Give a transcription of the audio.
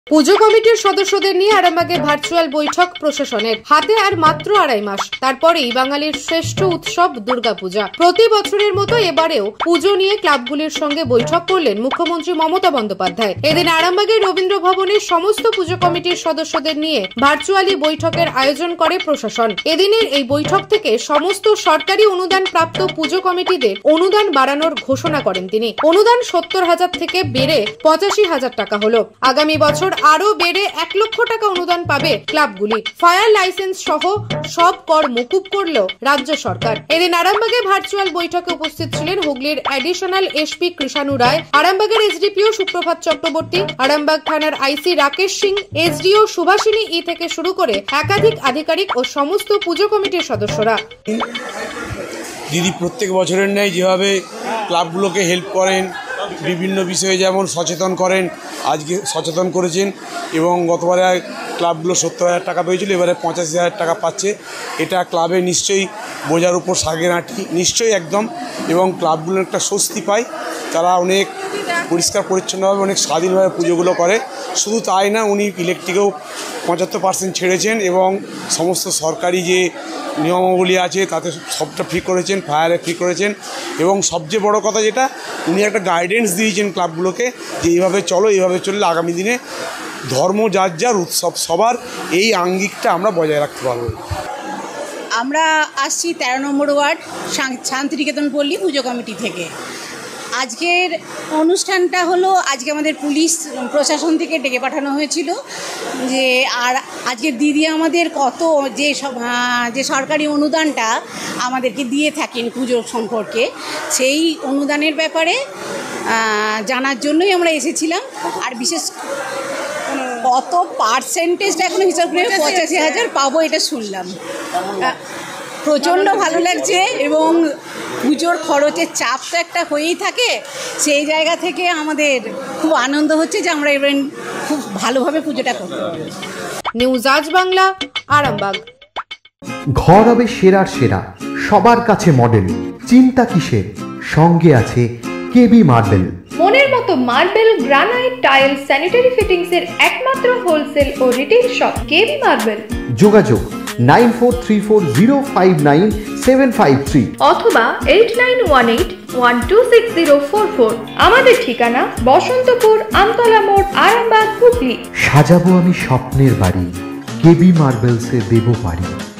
পুজো কমিটির সদস্যদের নিয়ে আরামবাগে ভার্চুয়াল বৈঠক প্রশাসনের। হাতে আর মাত্র 2.5 মাস, তারপরেই বাঙালির শ্রেষ্ঠ উৎসব দুর্গাপূজা। প্রতি বছরের মতো এবারেও পুজো নিয়ে ক্লাবগুলির সঙ্গে বৈঠক করলেন মুখ্যমন্ত্রী মমতা বন্দ্যোপাধ্যায়। এদিন আরামবাগের রবীন্দ্র ভবনের সমস্ত পুজো কমিটির সদস্যদের নিয়ে ভার্চুয়ালি বৈঠকের আয়োজন করে প্রশাসন। এদিনের এই বৈঠক থেকে সমস্ত সরকারি অনুদান প্রাপ্ত পুজো কমিটিদের অনুদান বাড়ানোর ঘোষণা করেন তিনি। অনুদান 70,000 থেকে বেড়ে 85,000 টাকা হলো। আগামী বছর আরো বেড়ে 1 লক্ষ টাকা অনুদান পাবে ক্লাবগুলি। ফায়ার লাইসেন্স সহ সব কর মকুব করল রাজ্য সরকার। এদিন আরামবাগে ভার্চুয়াল বৈঠকে উপস্থিত ছিলেন হুগলির অ্যাডিশনাল এসপি কৃষাণু রায়, আরামবাগের এসডিপিও সুপ্রভাত চক্রবর্তী, আরামবাগ থানার আইসি রাকেশ সিং, এসডিও সুভাষিনী ই থেকে শুরু করে একাধিক আধিকারিক ও সমস্ত পুজো কমিটির সদস্যরা। দিদি প্রত্যেক বছরের ন্যায় যেভাবে ক্লাবগুলোকে হেল্প করেন, বিভিন্ন বিষয়ে যেমন সচেতন করেন, আজকে সচেতন করেছেন এবং গতবারে ক্লাবগুলো 70,000 টাকা পেয়েছিল, এবারে 85,000 টাকা পাচ্ছে। এটা ক্লাবে নিশ্চয়ই বোঝার উপর শাকের আঁটি, নিশ্চয়ই একদম, এবং ক্লাবগুলো একটা স্বস্তি পায়। তারা অনেক পরিষ্কার পরিচ্ছন্নভাবে অনেক স্বাধীনভাবে পুজোগুলো করে। শুধু তাই না, উনি ইলেকট্রিকেও 75% ছেড়েছেন এবং সমস্ত সরকারি যে নিয়মাবলী আছে তাতে সবটা ফ্রি করেছেন, ফায়ারে ফ্রি করেছেন এবং সবচেয়ে বড় কথা যেটা, উনি একটা গাইডেন্স দিয়েছেন ক্লাবগুলোকে যে এইভাবে চলো, এইভাবে চললে আগামী দিনে ধর্ম যার যার, উৎসব সবার, এই আঙ্গিকটা আমরা বজায় রাখতে পারবো। আমরা আসছি 13 নম্বর ওয়ার্ড শান্তিনিকেতন পল্লী পুজো কমিটি থেকে। আজকের অনুষ্ঠানটা হলো, আজকে আমাদের পুলিশ প্রশাসন থেকে ডেকে পাঠানো হয়েছিল যে, আর আজকের দিদি আমাদের কত যে সরকারি অনুদানটা আমাদেরকে দিয়ে থাকেন পুজো সম্পর্কে, সেই অনুদানের ব্যাপারে জানার জন্যই আমরা এসেছিলাম। আর বিশেষ কত পার্সেন্টেজটা এখনো হিসাব করে 85,000 পাবো এটা শুনলাম। প্রচণ্ড ভালো লাগছে এবং পুজোর খরচের চাপ তো একটা হয়েই থাকে, সেই জায়গা থেকে আমাদের খুব আনন্দ হচ্ছে যে আমরা এবার খুব ভালোভাবে পুজোটা করতে পারবো। নিউজ আজ বাংলা, আরামবাগ। ঘর হবে সেরার সেরা, সবার কাছে মডেল, চিন্তা কিসের, সঙ্গে আছে কেবি মার্বেল। মনের মতো marble, granite, tile, sanitary fittings এর একমাত্র হোলসেল ও রিটেল শপ কেবি মার্বেল। যোগাযোগ 9434059753 অথবা 8918126044। আমাদের ঠিকানা বসন্তপুর, আমতলা মোড়, আরামবাগ, হুগলি। সাজাবো আমি স্বপ্নের বাড়ি, কেবি মার্বেলসে দেবো বাড়ি।